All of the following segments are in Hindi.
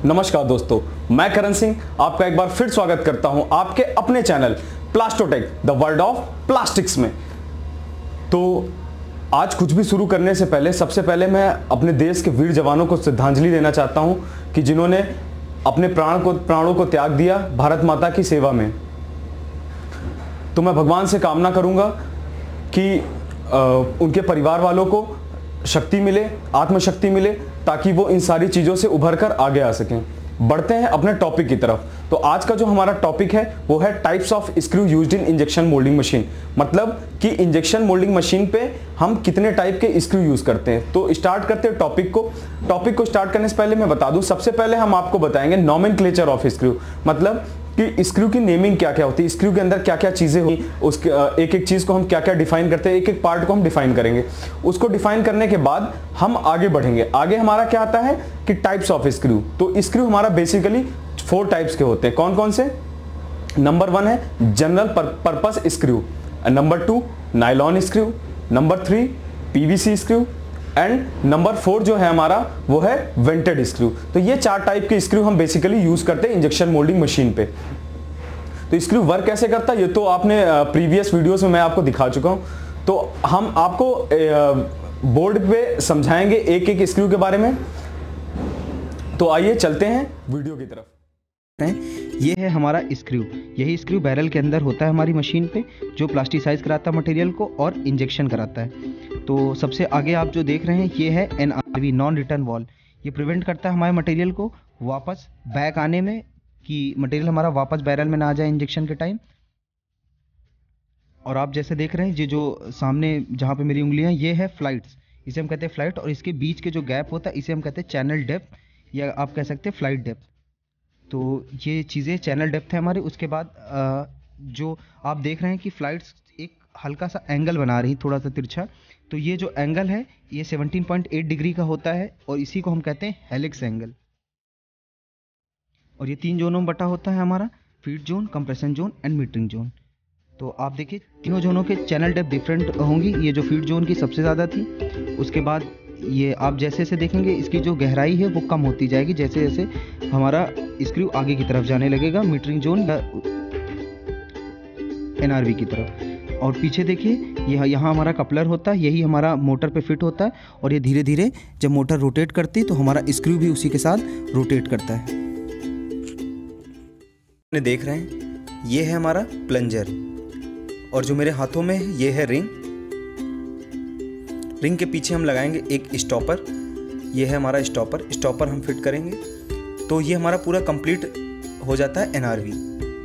नमस्कार दोस्तों, मैं करण सिंह आपका एक बार फिर स्वागत करता हूं आपके अपने channel Plastotech the world of plastics में। तो आज कुछ भी शुरू करने से पहले सबसे पहले मैं अपने देश के वीर जवानों को श्रद्धांजलि देना चाहता हूं कि जिन्होंने अपने प्राणों को त्याग दिया भारत माता की सेवा में। तो मैं भगवान से कामना करूंगा कि उनके परिवार वालों को शक्ति मिले, आत्मशक्ति मिले, ताकि वो इन सारी चीज़ों से उभर कर आगे आ सकें। बढ़ते हैं अपने टॉपिक की तरफ। तो आज का जो हमारा टॉपिक है वो है types of screw used in injection moulding machine, मतलब कि इंजेक्शन मोल्डिंग मशीन पे हम कितने टाइप के स्क्रू यूज़ करते हैं। तो स्टार्ट करते हैं टॉपिक को स्टार्ट करने से पहले मैं बता दूं, सबसे पहले हम आपको बताएंगे नॉमेनक्लेचर ऑफ स्क्रू, मतलब कि स्क्रू की नेमिंग क्या क्या होती है, स्क्रू के अंदर क्या क्या चीज़ें होती, उसके एक एक चीज़ को हम क्या क्या डिफाइन करते हैं, एक एक पार्ट को हम डिफाइन करेंगे। उसको डिफाइन करने के बाद हम आगे बढ़ेंगे। आगे हमारा क्या आता है कि टाइप्स ऑफ स्क्रू। तो स्क्रू हमारा बेसिकली 4 टाइप्स के होते हैं। कौन कौन से? नंबर 1 है general purpose screw, number 2 nylon screw, number 3 PVC screw and number 4 जो है हमारा वो है वेंटेड स्क्रू। तो ये 4 टाइप के स्क्रू हम बेसिकली यूज करते हैं इंजेक्शन मोल्डिंग मशीन पे। तो स्क्रू वर्क कैसे करता है ये तो आपने प्रीवियस वीडियोस में मैं आपको दिखा चुका हूं। तो हम आपको बोर्ड पे समझाएंगे एक एक स्क्रू के बारे में। तो आइए चलते हैं वीडियो की तरफ। ये है हमारा स्क्रू। यही स्क्रू बैरल के अंदर होता है हमारी मशीन पे, जो प्लास्टिसाइज कराता है मटेरियल को और इंजेक्शन कराता है। तो सबसे आगे आप जो देख रहे हैं ये है NRV, नॉन रिटर्न वॉल। ये प्रिवेंट करता है हमारे मटेरियल को वापस बैक आने में, कि मटेरियल हमारा वापस बैरल में ना आ जाए इंजेक्शन के टाइम। और आप जैसे देख रहे हैं ये जो सामने जहाँ पे मेरी उंगलियाँ, ये है फ्लाइट्स, इसे हम कहते हैं फ्लाइट। और इसके बीच के जो गैप होता है इसे हम कहते हैं चैनल डेप्थ, या आप कह सकते हैं फ्लाइट डेप्थ। तो ये चीज़ें चैनल डेप्थ है हमारे। उसके बाद जो आप देख रहे हैं कि फ्लाइट्स एक हल्का सा एंगल बना रही, थोड़ा सा तिरछा। तो ये जो एंगल है ये 17.8 डिग्री का होता है और इसी को हम कहते हैं हेलिक्स एंगल। और ये 3 जोनों में बटा होता है हमारा, feed zone, compression zone and metering zone. तो आप देखिए तीनों जोनों के चैनल डेप्थ डिफरेंट होंगी। ये जो फीड जोन की सबसे ज़्यादा थी, उसके बाद ये आप जैसे जैसे देखेंगे इसकी जो गहराई है वो कम होती जाएगी जैसे जैसे हमारा स्क्रू आगे की तरफ जाने लगेगा, मीटरिंग जोन या NRV की तरफ। और पीछे देखिए यहाँ हमारा कपलर होता है, यही हमारा मोटर पे फिट होता है। और ये धीरे धीरे जब मोटर रोटेट करती है तो हमारा स्क्रू भी उसी के साथ रोटेट करता है। देख रहे हैं ये है हमारा प्लंजर, और जो मेरे हाथों में है ये है रिंग। रिंग के पीछे हम लगाएंगे एक स्टॉपर। ये है हमारा स्टॉपर हम फिट करेंगे तो ये हमारा पूरा कंप्लीट हो जाता है NRV।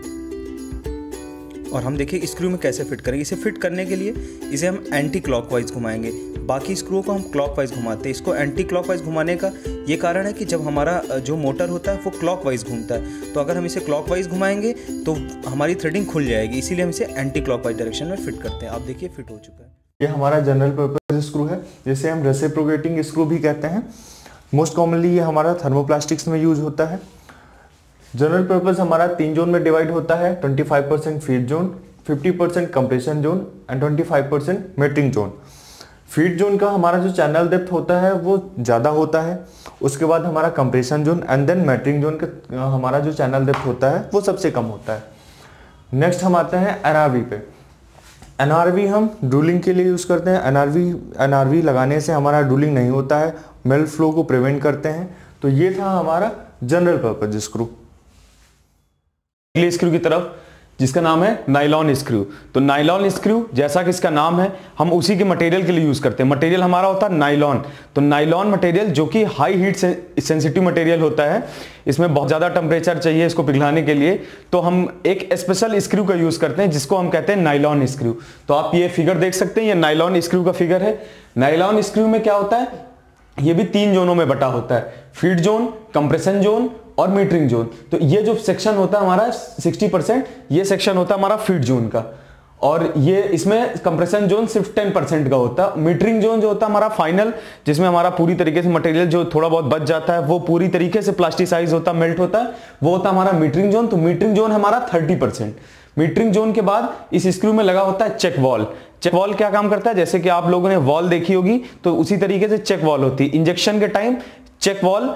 और हम देखिए स्क्रू में कैसे फिट करेंगे। इसे फिट करने के लिए इसे हम एंटी क्लॉकवाइज घुमाएंगे, बाकी स्क्रू को हम क्लॉकवाइज घुमाते हैं। इसको एंटी क्लॉकवाइज घुमाने का ये कारण है कि जब हमारा जो मोटर होता है वो क्लॉकवाइज घूमता है, तो अगर हम इसे क्लॉकवाइज घुमाएंगे तो हमारी थ्रेडिंग खुल जाएगी, इसीलिए हम इसे एंटी क्लॉकवाइज डायरेक्शन में फिट करते हैं। आप देखिए फिट हो चुका है। ये हमारा जनरल पर्पस स्क्रू है, जिसे हम रेसिप्रोकेटिंग स्क्रू भी कहते हैं। मोस्ट कॉमनली ये हमारा थर्मोप्लास्टिक्स में यूज होता है। जनरल पर्पस हमारा 3 जोन में डिवाइड होता है, 25% feed zone, 50% compression zone and 25% metering zone. Feed zone का हमारा जो चैनल डेप्थ होता है वो ज़्यादा होता है। उसके बाद हमारा compression zone and then metering zone का हमारा जो चैनल डेप्थ होता है वो सबसे कम होता है। नेक्स्ट हम आते हैं NRV पे। NRV हम ड्रिलिंग के लिए यूज़ करते हैं। NRV लगाने से हमारा ड्रिलिंग नहीं होता है, मेल्ट फ्लो को प्रिवेंट करते हैं। तो ये था हमारा जनरल पर्पस स्क्रू। अगले स्क्रू की तरफ, जिसका नाम है नायलॉन स्क्रू। तो नायलॉन स्क्रू जैसा कि इसका नाम है, हम उसी के मटेरियल के लिए यूज करते हैं। मटेरियल हमारा होता है नायलॉन। तो नायलॉन मटेरियल जो कि हाई हीट सेंसिटिव मटेरियल होता है, इसमें बहुत ज्यादा टेम्परेचर चाहिए इसको पिघलाने के लिए, तो हम एक स्पेशल स्क्रू का यूज करते हैं जिसको हम कहते हैं नायलॉन स्क्रू। तो आप ये फिगर देख सकते हैं, ये नायलॉन स्क्रू का फिगर है। नायलॉन स्क्रू में क्या होता है, ये भी 3 जोनों में बटा होता है, फीड जोन, कंप्रेशन जोन और मीटरिंग जोन। तो ये जो सेक्शन होता है हमारा 60%, ये सेक्शन होता है हमारा फीड जोन का, और ये इसमें कंप्रेशन जोन सिर्फ 10% का होता है। मीटरिंग जोन जो होता है हमारा फाइनल, जिसमें हमारा पूरी तरीके से मटेरियल जो थोड़ा बहुत बच जाता है वो पूरी तरीके से प्लास्टिसाइज होता है, मेल्ट होता है, वो होता है हमारा मीटरिंग जोन। तो मीटरिंग जोन हमारा 30%। मीटरिंग जोन के बाद इस स्क्रू में लगा होता है चेक वॉल। चेक वॉल क्या काम करता है, जैसे कि आप लोगों ने वॉल देखी होगी तो उसी तरीके से चेक वॉल होती है। इंजेक्शन के टाइम चेक वॉल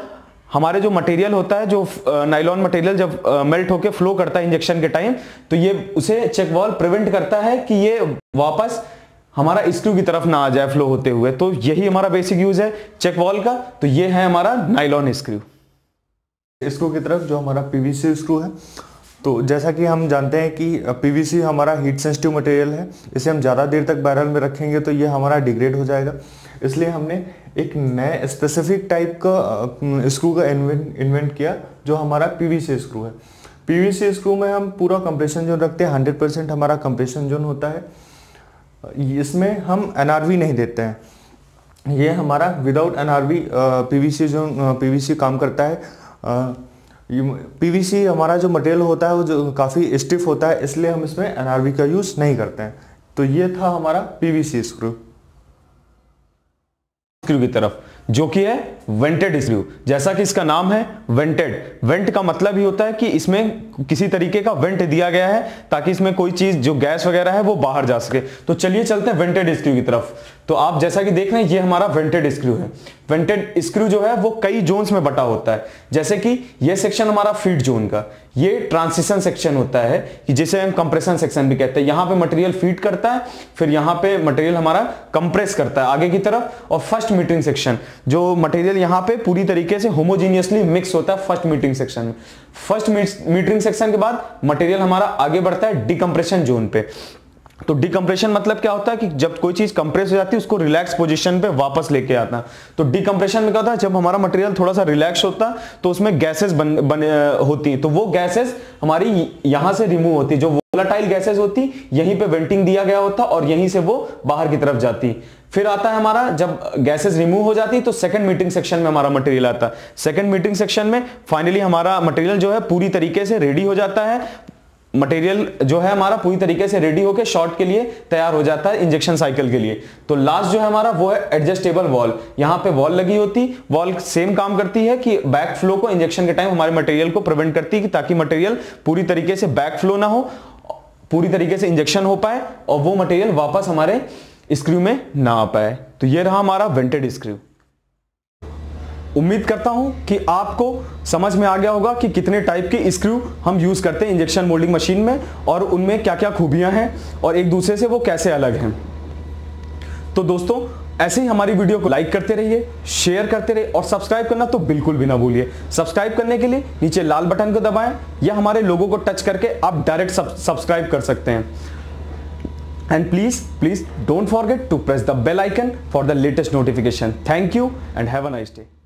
हमारे जो मटेरियल होता है, जो नाइलॉन मटेरियल जब मेल्ट होके फ्लो करता है इंजेक्शन के टाइम, तो ये उसे चेक वाल्व प्रिवेंट करता है कि ये वापस हमारा स्क्रू की तरफ ना आ जाए फ्लो होते हुए। तो यही हमारा बेसिक यूज है चेक वाल्व का। तो ये है हमारा नाइलॉन स्क्रू। स्क्रू की तरफ जो हमारा पीवीसी स्क्रू है, तो जैसा कि हम जानते हैं कि पीवीसी हमारा हीट सेंसिटिव मटेरियल है, इसे हम ज़्यादा देर तक बैरल में रखेंगे तो ये हमारा डिग्रेड हो जाएगा। इसलिए हमने एक नए स्पेसिफिक टाइप का स्क्रू का इन्वेंट किया जो हमारा पीवीसी स्क्रू है। पीवीसी स्क्रू में हम पूरा कंप्रेशन जोन रखते हैं, 100% हमारा कंप्रेशन जोन होता है। इसमें हम एनआरवी नहीं देते हैं, ये हमारा विदाउट एनआरवी पीवीसी काम करता है। पीवीसी हमारा जो मटेरियल होता है वो जो काफ़ी स्टिफ होता है, इसलिए हम इसमें एनआरवी का यूज़ नहीं करते हैं। तो ये था हमारा पीवीसी स्क्रू की तरफ, जो कि है वेंटेड स्क्रू। जैसा कि इसका नाम है वेंटेड, वेंट का मतलब ही होता है कि इसमें किसी तरीके का वेंट दिया गया है ताकि इसमें कोई चीज जो गैस वगैरह है वो बाहर जा सके। तो चलिए चलते हैं वेंटेड स्क्रू की तरफ। तो आप जैसा कि देख रहे हैं ये हमारा वेंटेड स्क्रू है। वेंटेड स्क्रू जो है वो कई जोन्स में बटा होता है। जैसे कि ये सेक्शन हमारा फीड जोन का, ये ट्रांसिशन सेक्शन होता है कि जिसे हम कंप्रेशन सेक्शन भी कहते हैं। यहां पे मटेरियल फीड करता है, फिर यहां पे मटेरियल हमारा कंप्रेस करता है आगे की तरफ। और फर्स्ट मीटरिंग सेक्शन, जो मटेरियल यहां पे पूरी तरीके से होमोजीनियसली मिक्स होता है फर्स्ट मीटरिंग सेक्शन में। फर्स्ट मीटरिंग सेक्शन के बाद मटेरियल हमारा आगे बढ़ता है डिकम्प्रेशन जोन पे। तो डिकम्प्रेशन मतलब क्या होता है कि जब कोई चीज कंप्रेस हो जाती है उसको रिलैक्स पोजीशन पे वापस लेके आता है। तो डिकम्प्रेशन में क्या होता है, जब हमारा मटेरियल थोड़ा सा रिलैक्स होता है तो उसमें गैसेस होती हैं। तो वो गैसेस हमारी यहां से रिमूव होती, जो वोलेटाइल गैसेस होती यहीं पे वेंटिंग दिया गया होता और यहीं से वो बाहर की तरफ जाती। फिर आता है हमारा, जब गैसेस रिमूव हो जाती तो सेकंड मीटरिंग सेक्शन में हमारा मटेरियल आता है। सेकंड मीटरिंग सेक्शन में फाइनली हमारा मटेरियल जो है पूरी तरीके से रेडी हो जाता है। मटेरियल जो है हमारा पूरी तरीके से रेडी होकर शॉट के लिए तैयार हो जाता है इंजेक्शन साइकिल के लिए। तो लास्ट जो है हमारा वो है एडजस्टेबल वॉल। यहां पे वॉल लगी होती, वॉल सेम काम करती है कि बैक फ्लो को इंजेक्शन के टाइम हमारे मटेरियल को प्रिवेंट करती है कि ताकि मटेरियल पूरी तरीके से बैक फ्लो ना हो, पूरी तरीके से इंजेक्शन हो पाए और वो मटेरियल वापस हमारे स्क्रू में ना आ पाए। तो ये रहा हमारा वेंटेड स्क्रू। उम्मीद करता हूं कि आपको समझ में आ गया होगा कि कितने टाइप के स्क्रू हम यूज करते हैं इंजेक्शन मोल्डिंग मशीन में और उनमें क्या क्या खूबियां हैं और एक दूसरे से वो कैसे अलग हैं। तो दोस्तों ऐसे ही हमारी वीडियो को लाइक करते रहिए, शेयर करते रहिए और सब्सक्राइब करना तो बिल्कुल भी ना भूलिए। सब्सक्राइब करने के लिए नीचे लाल बटन को दबाएं या हमारे लोगो को टच करके आप डायरेक्ट सब्सक्राइब कर सकते हैं। And please don't forget to press the bell icon for the latest notification. Thank you and have a nice day.